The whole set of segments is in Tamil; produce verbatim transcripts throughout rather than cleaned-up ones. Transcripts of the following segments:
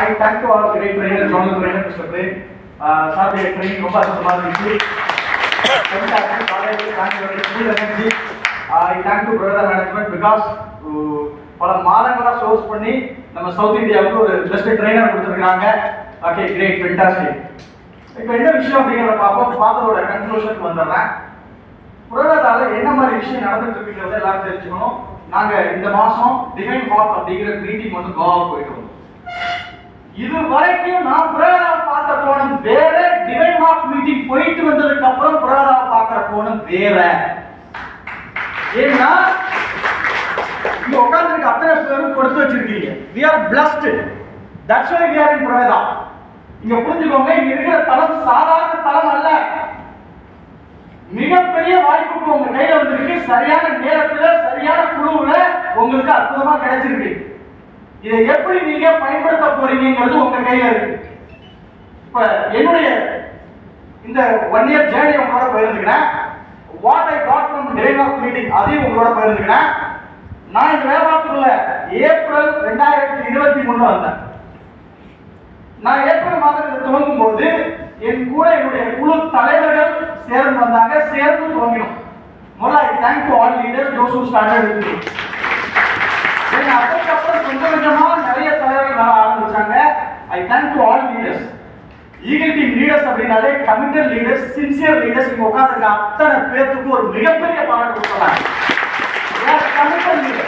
I thank to our great trainer, John Trainer, Mister Prem. Sir, the training ரொம்ப அற்புதமா இருந்துச்சு. Fantastic college, thank you very full energy. I thank to Praveda management because பல மாதங்களா சோர்ஸ் பண்ணி நம்ம சவுத் இந்தியாவுக்கு ஒரு பெஸ்ட் ட்ரெயினர் கொடுத்துருக்காங்க. Okay, great, fantastic. இப்போ என்ன விஷயம் அப்படிங்கிறத பார்ப்போம். பார்த்ததோட கன்க்ளூஷனுக்கு வந்துடுறேன். புரவேதால என்ன மாதிரி விஷயம் நடந்துட்டு இருக்குங்கிறத எல்லாரும் தெரிஞ்சுக்கணும். நாங்க இந்த மாசம் டிவைன் ஹாப் அப்படிங்கிற மீட்டிங் வந்து கோவாவுக்கு போயிட்டு வந்தோம். இது வரைக்கும் நான் புரவேதாவை பார்த்த கோணம் வேற, டிவைன் ஹாப் மீட்டிங் போயிட்டு வந்ததுக்கு அப்புறம் புரவேதாவை பார்க்கிற கோணம் வேற. ஏன்னா இங்க உட்கார்ந்துருக்க அத்தனை பேரும் கொடுத்து வச்சிருக்கீங்க. We are blessed. That's why we are in புரவேதா. இங்க புரிஞ்சுக்கோங்க, இங்க இருக்கிற தளம் சாதாரண தளம் அல்ல. மிகப்பெரிய வாய்ப்பு உங்க கையில வந்திருக்கு. சரியான நேரத்துல சரியான குழுவுல உங்களுக்கு அற்புதமா கிடைச்சிருக்கு. இதை எப்படி நீங்க பயன்படுத்த போறீங்கிறது உங்க கையில இருக்கு. இப்ப என்னுடைய இந்த ஒன் இயர் ஜேர்னி உங்களோட பகிர்ந்துக்கிறேன். What I got from divine hope meeting அதையும் உங்களோட பகிர்ந்துக்கிறேன். நான் இந்த வேலைக்குள்ள ஏப்ரல் ரெண்டாயிரத்தி இருபத்தி மூணு வந்தேன். நான் ஏப்ரல் மாதத்தில் துவங்கும் போது என் கூட என்னுடைய குழு தலைவர்கள் சேர்ந்து வந்தாங்க. சேர்ந்து துவங்கினோம். முதல்ல I thank to all leaders those who started with me. அதுக்கப்புறம் கொஞ்சம் கொஞ்சமா நிறைய தலைவர்கள் வர ஆரம்பிச்சாங்க. I thank to all leaders. Eagle team leaders அப்படின்னாலே கமிட்டட் லீடர்ஸ், சின்சியர் லீடர்ஸ். இங்க உட்கார்ந்துருக்க அத்தனை பேருக்கு ஒரு மிகப்பெரிய பாராட்டு கொடுக்கலாம். Committed leaders.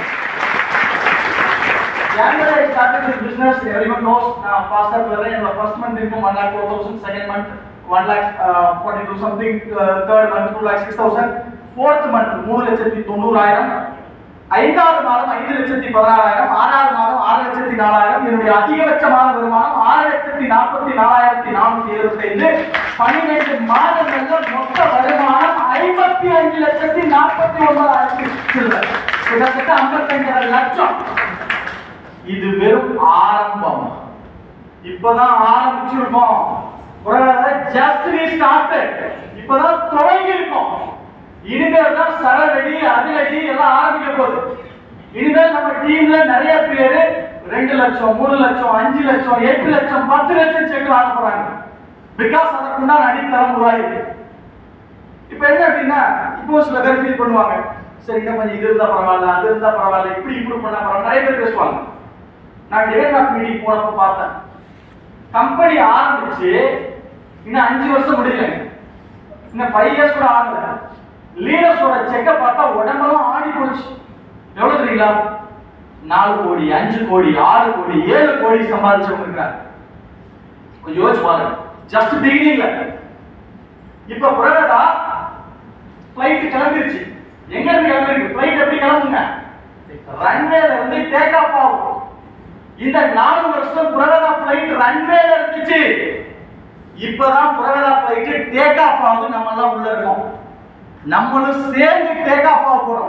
January I started this business. Everyone knows. Now, faster brother. In the first month income one lakh four thousand. Second month one lakh uh, forty two something. Uh, third month two lakh six thousand. Fourth month மூணு லட்சத்தி தொண்ணூறாயிரம். ஐந்தாவது மாதம் ஐந்து லட்சத்தி பதினாறாயிரம். ஆறாவது மாதம் ஆறு லட்சத்தி நாலாயிரம். என்னுடைய அதிகபட்சமான வருமானம் ஆறு லட்சத்தி நாற்பத்தி நாலாயிரத்தி நானூத்தி எழுபத்தி ஐந்து. பன்னிரண்டு மாதங்கள்ல மொத்த வருமானம் ஐம்பத்தி அஞ்சு லட்சத்தி நாற்பத்தி ஒன்பதாயிரத்தி கிட்டத்தட்ட ஐம்பத்தஞ்சரை லட்சம். இது வெறும் ஆரம்பம். இப்பதான் ஆரம்பிச்சிருக்கோம். Just we started. இப்பதான் தொடங்கி இருக்கோம். இனிமேல் தான் சரவெடி அதிரடி எல்லாம் ஆரம்பிக்க போகுது. இனிமேல் நம்ம டீம்ல நிறைய பேரு ரெண்டு லட்சம் மூணு லட்சம் அஞ்சு லட்சம் எட்டு லட்சம் பத்து லட்சம் செக் வாங்க போறாங்க. பிகாஸ் அதற்குண்டான அடித்தளம் உருவாயிருக்கு. இப்ப என்ன அப்படின்னா, இப்போ சில பேர் ஃபீல் பண்ணுவாங்க, சரி இன்னும் கொஞ்சம் இது இருந்தா பரவாயில்ல, அது இருந்தா பரவாயில்ல, இப்படி இம்ப்ரூவ் பண்ணா பரவாயில்ல, நிறைய பேர் பேசுவாங்க. நான் டிவைன் ஹாப் மீட்டிங் போனப்ப பார்த்தேன், கம்பெனி ஆரம்பிச்சு இன்னும் அஞ்சு வருஷம் முடியல, இன்னும் ஃபைவ் இயர்ஸ் கூட ஆகல. லீடர்ஸோட செக்க பார்த்தா உடம்பெல்லாம் ஆடி போச்சு. எவ்வளவு தெரியுங்களா? நாலு கோடி அஞ்சு கோடி ஆறு கோடி ஏழு கோடி சம்பாதிச்சவங்க இருக்கிறாங்க. கொஞ்சம் யோசிச்சு பாருங்க. ஜஸ்ட் பிகினிங்ல. இப்ப புரவேதா ஃளைட் கிளம்பிருச்சு. எங்க இருந்து கிளம்பிருக்கு? ஃளைட் எப்படி கிளம்புங்க? ரன்வேல இருந்து டேக் ஆஃப் ஆகும். இந்த நாலு வருஷம் புரவேதா ஃளைட் ரன்வேல இருந்துச்சு. இப்பதான் புரவேதா ஃளைட் டேக் ஆஃப் ஆகுது. நம்ம எல்லாம் உள்ள இருக்கோம். நம்மளும் சேர்ந்து டேக் ஆஃப் ஆக போறோம்.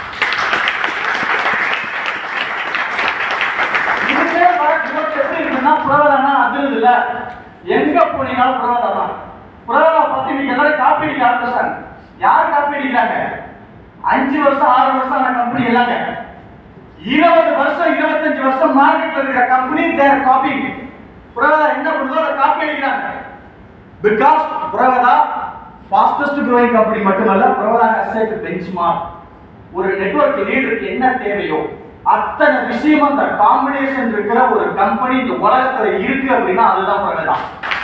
இதுவே எப்படி இருக்குன்னா, புரவேதானா அதிருது இல்ல, எங்க போனீங்கன்னாலும் புரவேதா தான். புரவேதா பத்தி நீங்க எல்லாரும் காப்பி அடிக்க ஆரம்பிச்சாங்க. யார் காப்பி அடிக்கிறாங்க? அஞ்சு வருஷம் ஆறு வருஷம் ஆன கம்பெனி எல்லாங்க. இருபது வருஷம் இருபத்தஞ்சு வருஷம் மார்க்கெட்ல இருக்கிற கம்பெனி தேர் காப்பி. புரவேதா என்ன பண்ணுதோ அதை காப்பி அடிக்கிறாங்க. Because Proveda fastest growing company மட்டுமல்ல, புரவேதா has set benchmark. ஒரு நெட்வொர்க் லீடருக்கு என்ன தேவையோ அத்தனை விஷயம் அந்த காம்பினேஷன் இருக்கிற ஒரு கம்பெனி இந்த உலகத்துல இருக்கு அப்படின்னா அதுதான் புரவேதா.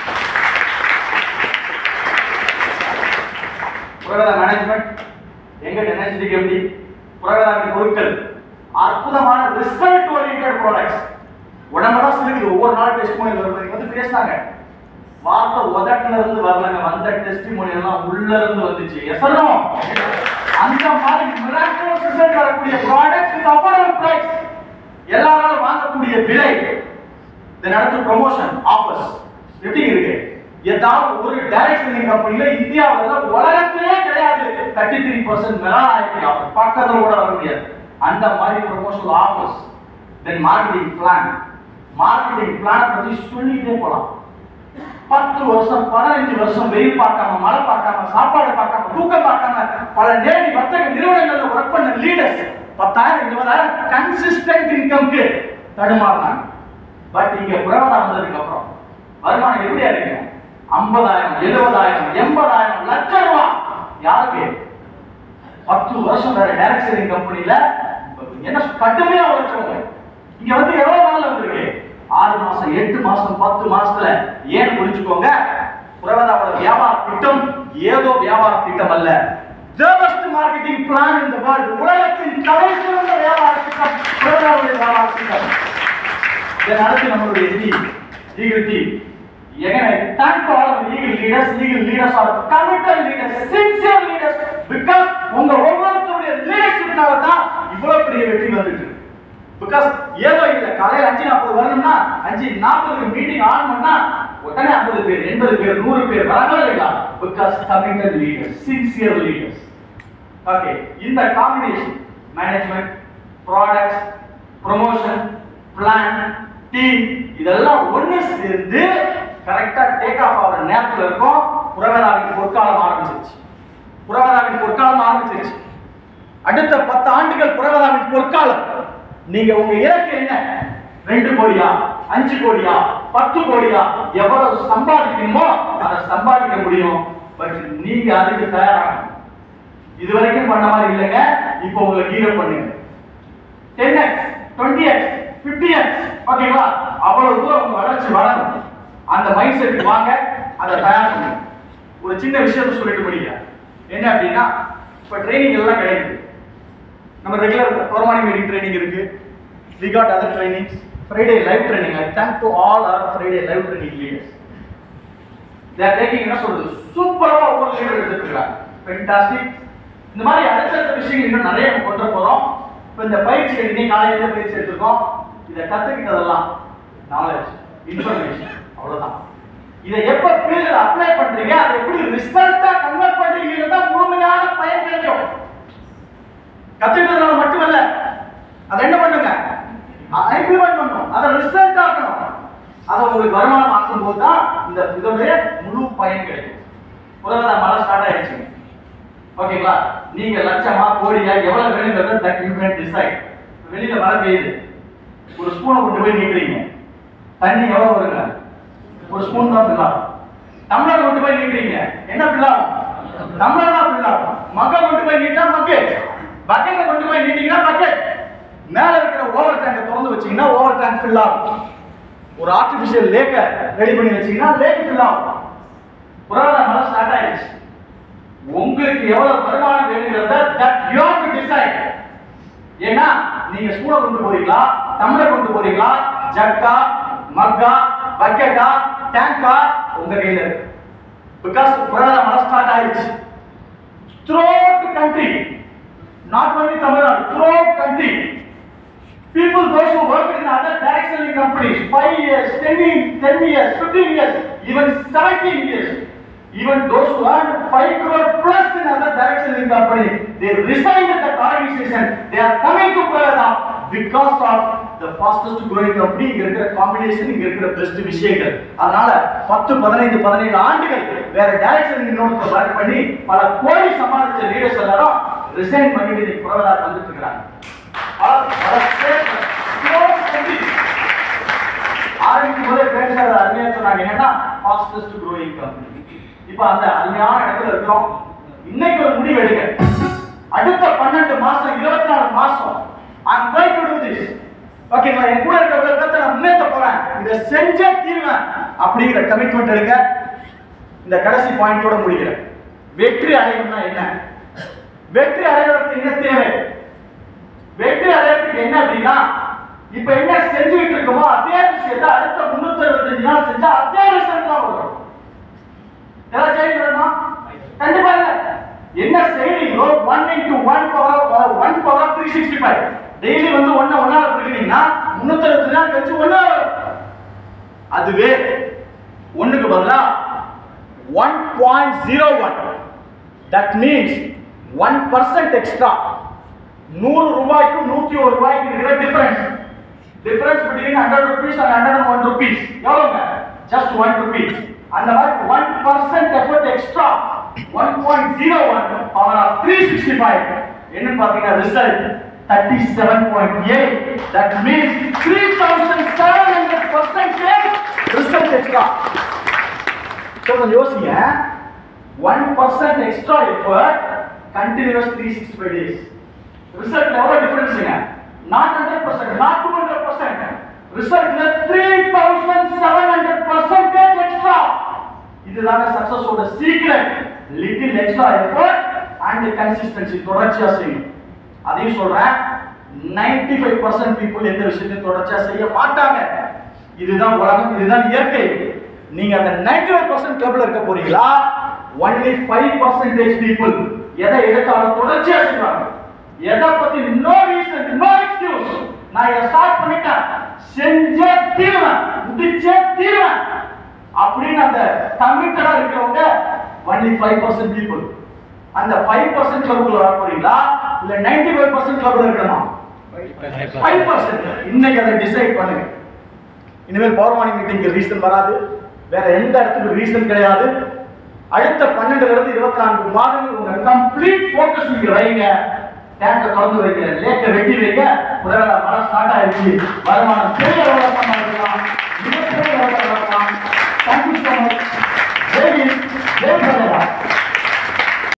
புரவேதா மேனேஜ்மெண்ட், எங்க எனர்ஜெட்டிக் எப்படி, புரவேதாவின் பொருட்கள் அற்புதமான ரிசல்ட் ஓரியன்டட் ப்ராடக்ட்ஸ். உடம்பெல்லாம் சிலுக்குது. ஒவ்வொரு நாள் டெஸ்டிமோனியல் வருது வந்து பேசினாங்க. வார்த்தை உதட்டுல இருந்து வரலங்க, வந்த டெஸ்டிமோனியல் எல்லாம் உள்ள இருந்து வந்துச்சு. எசனோ அந்த மாதிரி மிராக்கிளஸ் ரிசல்ட் வரக்கூடிய ப்ராடக்ட்ஸ் வித் அஃபோர்டபிள் பிரைஸ், எல்லாராலும் வாங்கக்கூடிய விலை. தென் அடுத்து ப்ரமோஷன் ஆஃபர்ஸ் எப்படி இருக்கு? ஏதாவது ஒரு டைரக்ட் செல்லிங் கம்பெனில இந்தியாவுல உலகத்திலே கிடையாது முப்பத்தி மூணு பர்சன்ட் மெலானிட்டி ஆஃபர். பக்கத்துல கூட வர முடியாது. அந்த மாதிரி promotional offers. Then marketing plan. Marketing plan பத்தி சொல்லிட்டே போலாம். பத்து வருஷம் பதினஞ்சு வருஷம் வெயில் பார்க்காம, மழை பார்க்காம, சாப்பாடு பார்க்காம, தூக்கம் பார்க்காம பல நேரடி வர்த்தக நிறுவனங்கள்ல ஒர்க் பண்ண லீடர்ஸ் பத்தாயிரம் இருபதாயிரம் கன்சிஸ்டன்ட் இன்கம்க்கு தடுமாறினாங்க. பட் இங்க புறவதா வந்ததுக்கு அப்புறம் வருமானம் எப்படியா இருக்கு? ஐம்பதாயிரம், எழுபதாயிரம், எண்பதாயிரம், லட்சம் ரூபாய். யாருக்கு? பத்து வருஷம் வேற டைரக்ட் செல்லிங் கம்பெனில என்ன கட்டுமையா உழைச்சவங்க இங்க வந்து எவ்வளவு நாள்ல வந்திருக்கு? ஆறு மாசம், எட்டு மாசம், பத்து மாசத்துல. ஏன் புரிஞ்சுக்கோங்க, புறவதாவோட வியாபார திட்டம் ஏதோ வியாபார திட்டம் அல்ல. The best marketing plan in the world. உலகத்தின் தலைசிறந்த வியாபார திட்டம் புறவதாவுடைய வியாபார திட்டம். இதன் அடுத்து நம்மளுடைய team, legal team. Again, I thank all of legal leaders. Legal leaders are committed leaders, sincere leaders. Because உங்க ஒவ்வொருத்தருடைய லீடர்ஷிப்னால தான் இவ்வளவு பெரிய வெற்றி வந்துட்டு. Because ஏதோ இல்ல, காலையில அஞ்சு நாற்பது வரணும்னா அஞ்சு நாற்பதுக்கு மீட்டிங் ஆன் பண்ணா உடனே ஐம்பது பேர், எண்பது பேர், நூறு பேர் வரவே இல்லையா? Because committed leaders, sincere leaders. Okay, இந்த combination management, products, promotion, plan, team இதெல்லாம் ஒண்ணு சேர்ந்து கரெக்டா டேக் ஆஃப் ஆகிற நேரத்தில் இருக்கும். புறவதாவின் பொற்காலம் ஆரம்பிச்சிருச்சு. புறவதாவின் பொற்காலம் ஆரம்பிச்சிருச்சு. அடுத்த பத்து ஆண்டுகள் புறவதாவின் பொற்காலம். நீங்க உங்க இலக்கு என்ன? ரெண்டு கோடியா, அஞ்சு கோடியா, பத்து கோடியா, எவ்வளவு சம்பாதிக்கணுமோ அதை சம்பாதிக்க முடியும். பட் நீங்க அதுக்கு தயாராகணும். இதுவரைக்கும் பண்ண மாதிரி இல்லைங்க. இப்போ உங்களை கீரப் பண்ணுங்க. Ten X, twenty X, fifty X, ஓகேவா? அவ்வளவு தூரம் உங்க வளர்ச்சி வளரும். அந்த மைண்ட் செட் வாங்க, அதை தயார் பண்ணுங்க. ஒரு சின்ன விஷயத்தை சொல்லிட்டு முடிக்கிறேன். என்ன அப்படின்னா, இப்போ ட்ரைனிங் எல்லாம் கிடைக்குது. நம்ம ரெகுலர் ஒரு மார்னிங் மீட்டிங் ட்ரைனிங் இருக்கு. We got other trainings. Friday live training. I thank to all our Friday live training leaders. They are taking என்ன சொல்றது, சூப்பரா ஒவ்வொரு லீடர் எடுத்துக்கிறாங்க. Fantastic. இந்த மாதிரி அடுத்த விஷயங்கள் இன்னும் நிறைய கொண்டு போறோம். இப்போ இந்த பயிற்சி இன்னைக்கு காலையில பயிற்சி எடுத்துக்கோம். இதை கத்துக்கிட்டதெல்லாம் நாலேஜ், இன்ஃபர்மேஷன், அவ்வளவுதான். இதை எப்ப ஃபீல்ட்ல அப்ளை பண்றீங்க, அதை எப்படி ரிசல்ட்டா கன்வெர்ட் பண்றீங்கன்னு தான் முழுமையான பயன் கிடைக்கும். கத்துக்கிட்டதுனால மட்டுமல்ல, அதை என்ன பண்ணுங்க, இம்ப்ளிமெண்ட் பண்ணணும், அதை ரிசல்ட் ஆக்கணும். அதை உங்களுக்கு வருமானம் ஆக்கும் போது தான் இந்த இதோடைய முழு பயன் கிடைக்கும். புறவதா மழை ஸ்டார்ட் ஆயிடுச்சு, ஓகேங்களா? நீங்க லட்சமா கோடியா எவ்வளவு வேணுங்கிறத தட் யூ கேன் டிசைட். வெளியில மழை பெய்யுது, ஒரு ஸ்பூனை கொண்டு போய் நீட்டுறீங்க, தண்ணி எவ்வளவு வருங்க? ஒரு ஸ்பூன் தான் ஃபில் ஆகும். டம்ளர் கொண்டு போய் நீட்டுறீங்க, என்ன ஃபில் ஆகும்? டம்ளர் தான் ஃபில் ஆகும். மக்க கொண்டு போய் நீட்டா மக்கு, பக்கெட்டை கொண்டு போய் நீட்டீங்கன்னா பக்கெட். மேல இருக்கிற ஓவர் டேங்கை திறந்து வச்சீங்கன்னா ஓவர் டேங்க் ஃபில் ஆகும். ஒரு ஆர்டிஃபிஷியல் லேக்கை ரெடி பண்ணி வச்சீங்கன்னா லேக் ஃபில் ஆகும். புறவதா மழை ஸ்டார்ட் ஆயிடுச்சு. உங்களுக்கு எவ்வளவு வருமானம் வேணுங்கிறத that you have to decide. ஏன்னா நீங்க ஸ்பூனை கொண்டு போறீங்களா, டம்ளர் கொண்டு போறீங்களா, ஜக்கா, மக்கா, பக்கெட்டா, டேங்கா, உங்க கையில இருக்கு. பிகாஸ் புறவதா மழை ஸ்டார்ட் ஆயிடுச்சு. throughout the country, not only Tamil Nadu, throughout country, people those who work in other direct selling companies, five years, ten years, fifteen years, even seventeen years, even those who earn five crore plus in other direct selling company, they resigned at that organization. They are coming to Puravada because of the fastest growing company. இங்க இருக்கிற காம்பினேஷன், இங்க இருக்கிற பெஸ்ட் விஷயங்கள். அதனால பத்து பதினைந்து பதினேழு ஆண்டுகள் வேற டைரக்ட் செல்லிங் இன்னொரு ஒர்க் பண்ணி பல கோடி சம்பாதிச்ச லீடர்ஸ் எல்லாரும் ரிசைன் பண்ணிட்டு இன்னைக்கு புறவதா வந்துட்டு இருக்காங்க. ஆரம்பிக்கும் போதே பேசுறது அருமையா சொன்னாங்க, என்னன்னா ஃபாஸ்டஸ்ட் க்ரோயிங் கம்பெனி. இப்ப அந்த அருமையான இடத்துல இருக்கிறோம். இன்னைக்கு ஒரு முடிவு எடுங்க. அடுத்த பன்னெண்டு மாசம், இருபத்தி நாலு மாசம் I'm going to do this. ஓகேங்களா? என் கூட இருக்க உலகத்தை நான் முன்னேற்ற போறேன், இதை செஞ்சே தீருவேன் அப்படிங்கிற கமிட்மெண்ட் எடுங்க. இந்த கடைசி பாயிண்டோட முடிக்கிறேன். வெற்றி அடையணும்னா என்ன? வெற்றி அடைவதற்கு என்ன தேவை? வெற்றி அடைவதற்கு என்ன அப்படின்னா, இப்ப என்ன செஞ்சுட்டு இருக்கோமோ அதே விஷயத்தை அடுத்த முன்னூத்தி அறுபத்தி அஞ்சு நாள் செஞ்சா அதே ரிசல்ட் தான் வரும். ஏதாவது சேஞ்ச் வருமா? கண்டிப்பா இல்ல. என்ன செய்றீங்களோ one into one power one power three sixty five daily வந்து ஒன்ன ஒன்னால பிரிக்கிறீங்கன்னா முன்னூத்தி அறுபத்தி நாள் கழிச்சு ஒன்னா வரும். அதுவே ஒண்ணுக்கு பதிலா one point zero one, that means one percent extra. நூறு ரூபாய்க்கும் நூத்தி ஒரு ரூபாய்க்கு இருக்கிற difference difference between hundred rupees and hundred one rupees எவ்வளவுங்க? Just one rupees. அந்த மாதிரி one percent effort extra one point zero one power of three sixty five என்னன்னு பாத்தீங்கன்னா result thirty seven point eight. That means three thousand seven hundred கொஞ்சம் யோசிங்க. one percent extra effort, continuous three hundred sixty-five days. Result எவ்வளவு டிஃபரன்ஸ்ங்க? not one hundred percent, not two hundred percent. ரிசல்ட்ல three thousand seven hundred percent extra. இதுதான் சக்சஸோட secret. little extra effort and consistency. தொடர்ச்சியா செய்யணும். அதையும் சொல்றேன், ninety-five percent people எந்த விஷயத்தையும் தொடர்ச்சியா செய்ய மாட்டாங்க. இதுதான் உலகம், இதுதான் இயற்கை. நீங்க அந்த ninety-five percent கிளப்ல இருக்க போறீங்களா? only five percent people எதை எடுத்தாலும் தொடர்ச்சியா செய்வாங்க. எதை பத்தி no reason, no excuse. நான் இதை ஸ்டார்ட் பண்ணிட்டேன், செஞ்சே தீருவேன், முடிச்சே தீருவேன் அப்படின்னு அந்த கமிட்டடா இருக்கிறவங்க only five percent people. அந்த five percent கிளப்ல வர போறீங்களா இல்ல ninety-five percent கிளப்ல இருக்கணுமா? five percent. இன்னைக்கு அதை டிசைட் பண்ணுங்க. இனிமேல் பவர் மார்னிங் மீட்டிங்க்கு ரீசன் வராது, வேற எந்த இடத்துக்கு ரீசன் கிடையாது. அடுத்த பன்னெண்டுல இருந்து இருபத்தி நான்கு மாதங்கள் உங்க கம்ப்ளீட் ஃபோக்கஸ் நீங்க வைங்க. டேங்க திறந்து வைங்க, லேக்க வெட்டி வைங்க. உடனே மழை ஸ்டார்ட் ஆயிடுச்சு, வருமானம் பெரிய வருமானம் இருக்கலாம்.